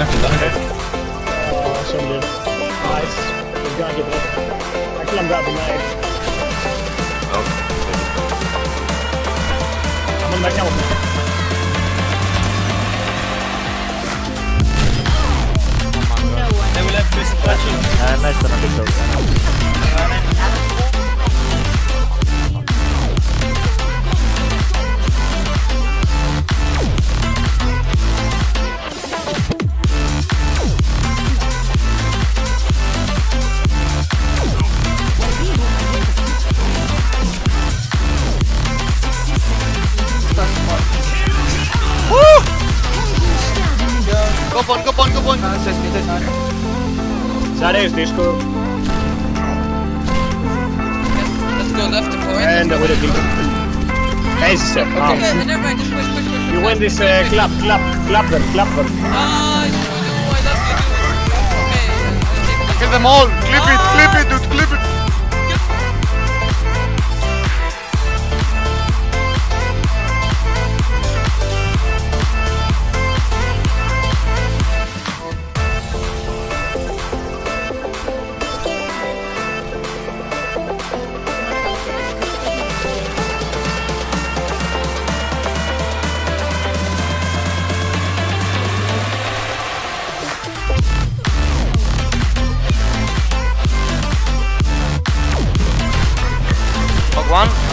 So good. Nice. He's gonna get it. Actually, I'm grabbing knife. I'm gonna back down with me. They will have to clutching. Nästan on big close. Go on. Saturday is disco. Let's go left to point. And with a kill. Nice. Okay, never mind, just push. You win this clap them. Ah, you do, I love you. Okay, Kill them all. Clip it, dude, clip it. One.